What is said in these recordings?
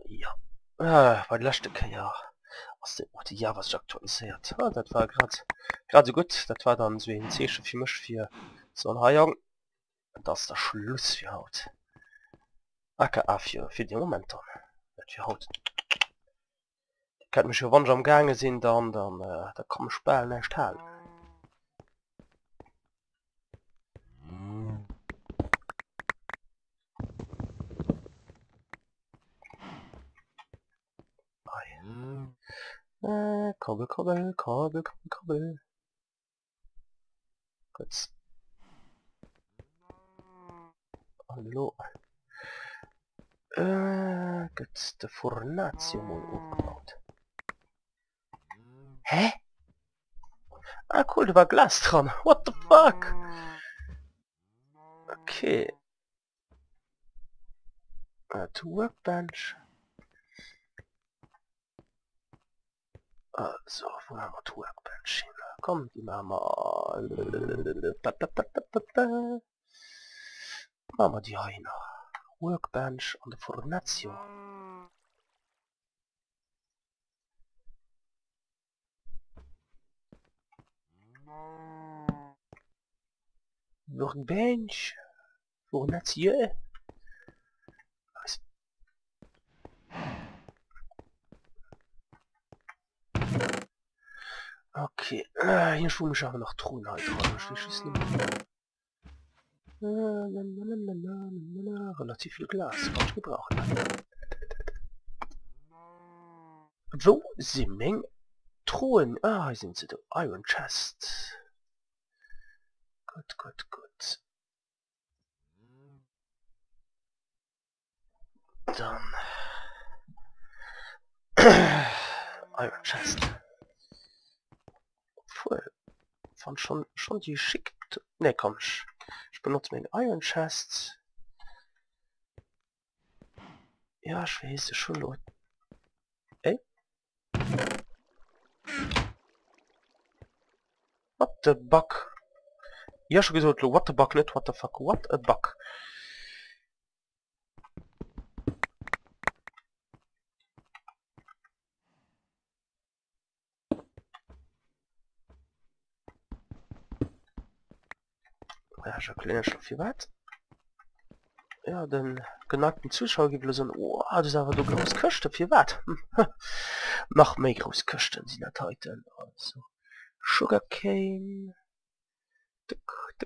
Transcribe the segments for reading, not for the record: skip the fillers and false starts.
Ja. Bei der letzte ja. Was denn die Java aktualisiert. Ah, das war gerade so gut. Das war dann so ein Zeichen für mich für so ein Haijang. Das ist der Schluss für heute. AKA für den Moment dann. Das für heute. Ich kann mich schon wann am Gange sehen, dann da kann ich spielen nicht hell. Kabel. Gut. Hallo. Gut, de Fornatio mal aufgebaut. Hä? Ah cool, da war Glas dran. What the fuck? Okay. To Workbench. So, wo haben wir to Workbench hin? Komm, die machen wir... Machen wir die hier noch. Workbench und der Fornatio. Workbench. Fornatio. Okay, hier schon ich aber noch Truhen halt dran. Relativ viel Glas, kann ich gebrauchen. Wo sind Menge Truhen? Ah, hier sind sie, der Iron Chest. Gut. Dann... Iron Chest. Voll. Fand schon die schickt. Ne, komm. Ich benutze meinen Iron Chest. Ja, ich weiß schon, Leute. Ey? What the bug? Ja, schon gesagt, what the bug, nicht what the fuck. What a bug. Ja, ich erkläre schon viel weit. Ja, den geneigten Zuschauer gibt es so ein, oh, das ist aber du groß Köchte, viel wert. Noch mehr groß Köchten sind das heute. Also, Sugarcane. Tuck.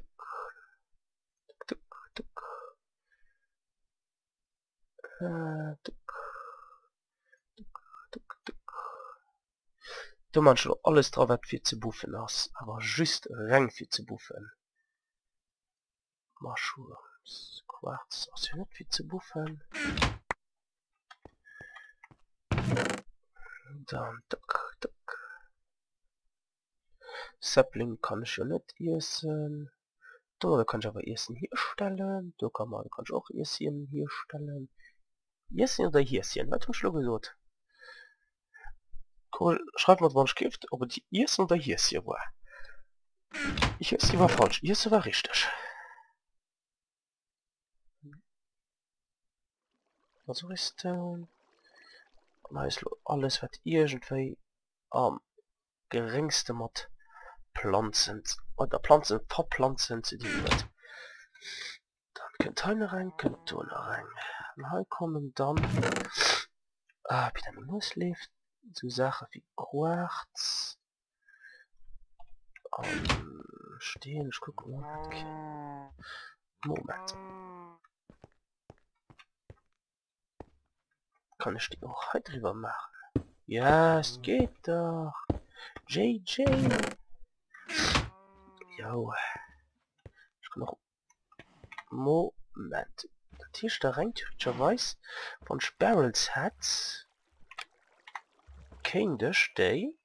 Du man schon alles drauf wat für zu buffen hast, aber just rein für zu buffen. Mushrooms, Quarz, was für nicht viel zu buffen. Dann tuck. Sapling kann ich ja nicht essen. Da kann ich aber Essen hier stellen. Da kann ich auch Essen hier stellen. Essen oder Häschen? Was hast du gesagt? Cool, schreib mal, wann es gibt, ob die Essen oder Häschen war. Ich weiß, die war falsch. Essen war richtig. Also ist alles was irgendwie am geringste mat Pflanzen oder Pflanzen verpflanzen zu die wird. Dann Container rein, Container rein. Und hier kommen dann wie der muss lebt so Sachen wie Quarz stehen. Ich gucke mal. Okay. Moment. Kann ich die auch heute drüber machen? Ja, es geht doch. JJ. Jo. Ich kann noch... Moment. Der Tisch da rein, typischerweise von Sparrows hat. Kein der Stay.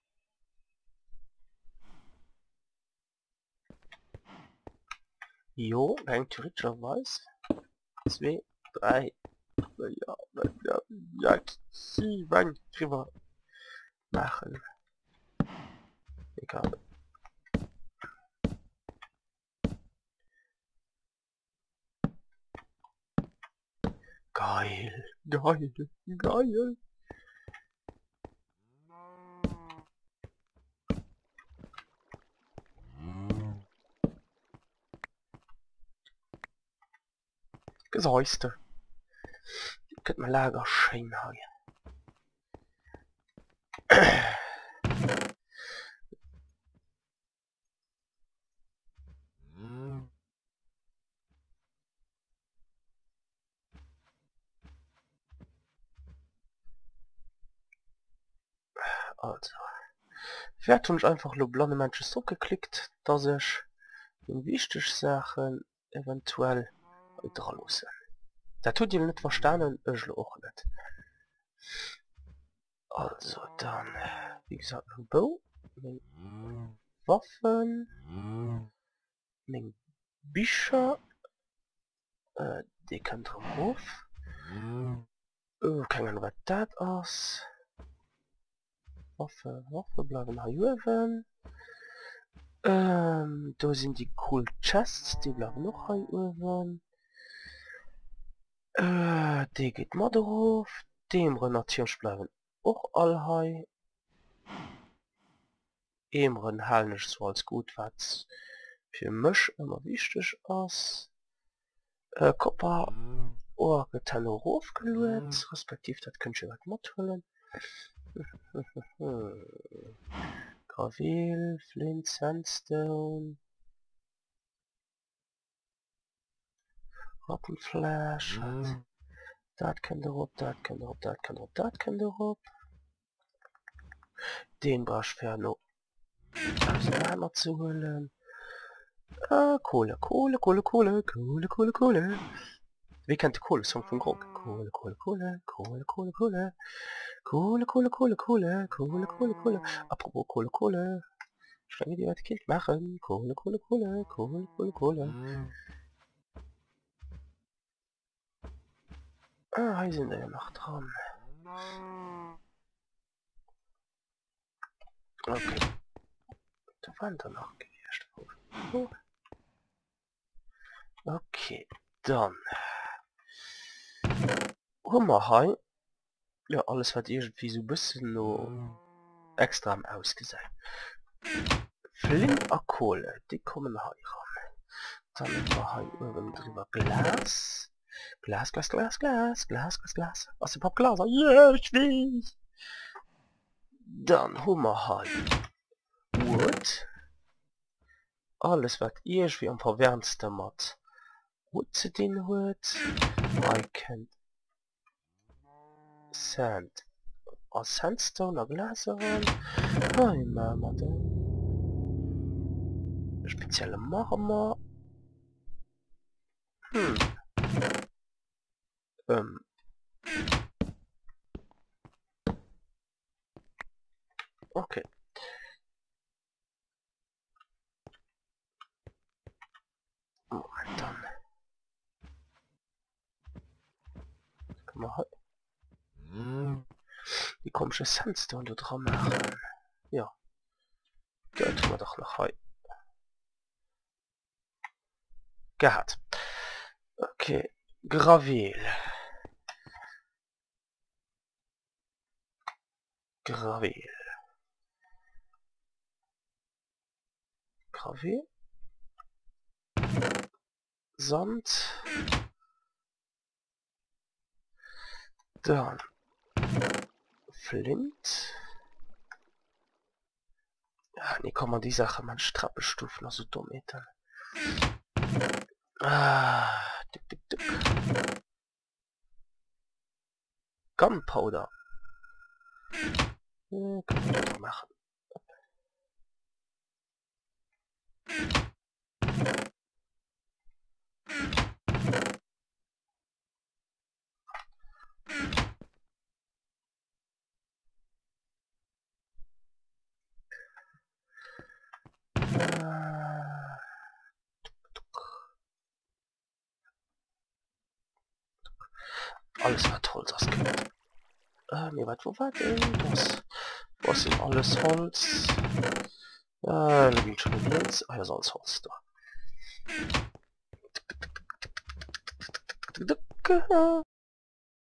Jo, rein typischerweise. 2, 3. Ja, 7 drüber machen. Egal. Geil, geil, geil. Gesäuste. Könnt man Lager schön haben. Also. Ich werde mich einfach nur blonde Menschen so geklickt, dass ich die wichtigen Sachen eventuell dran muss. Da tut ihr nicht verstanden, ich auch nicht. Also dann, wie gesagt, mein Bow, mein Waffen, mein Bücher, die kann drauf. Keine Ahnung, was das ist. Waffe bleiben nach Juven. Da sind die cool Chests, die bleiben noch bei Juven. Die geht mal drauf. Dem natürlich bleiben auch alle high. Emren halt nicht so als gut, was für mich immer wichtig ist. Kopper getan aufgelöst, respektiv das könnt ihr was mitholen. Gravel, Flint, Sandstone, Rappenflash, das kann der Rob, das kann der Rob, das kann der Rob, das kann der Rob. Den brauche ich für noch auseinander zu holen. Kohle, Kohle, Kohle, Kohle, Kohle, Kohle, Kohle. Wie kennt der Kohle-Song von Grog? Kohle, Kohle, Kohle, Kohle, Kohle, Kohle. Kohle, Kohle, Kohle, Kohle, Kohle, Kohle, Kohle. Apropos Kohle, Kohle. Ich kann die heute Kind machen. Kohle, Kohle, Kohle, Kohle, Kohle, Kohle. Ah, hier sind wir noch dran. Okay. Da waren da noch gewährt. Okay, dann. Hummerhai. Ja, alles hat irgendwie so ein bisschen noch extra am Ausgesehen. Flint und Kohle, die kommen hier ran. Dann haben wir hier oben drüber Glas. Glas, Glas, Glas, Glas, Glas, Glas, Glas. Was ist Glas? Ja, ich weiß. Dann haben wir hier Wood. Alles, was irgendwie am verwärmsten macht. Wood zu den Wood. I can Sand. Sandstone, Glas ran. Hi, Mama, da. Spezielle Marmor. Okay. Dann. Kann man halt die komische Sandstone da dran machen. Ja. Da tun wir doch noch heu. Gehabt. Okay. Gravel. Gravel. Gravel. Sand. Dann. Flint. Ja, nee, kann man die Sache mal Strappestufen, also dumm dann. Tick, tick, tick. Gunpowder. Ja, kann man doch machen. Alles war toll, das geht. Nee, warte, wo war denn das? Was sind alles Holz? Da liegt schon Holz. Ah, ja, so alles Holz da.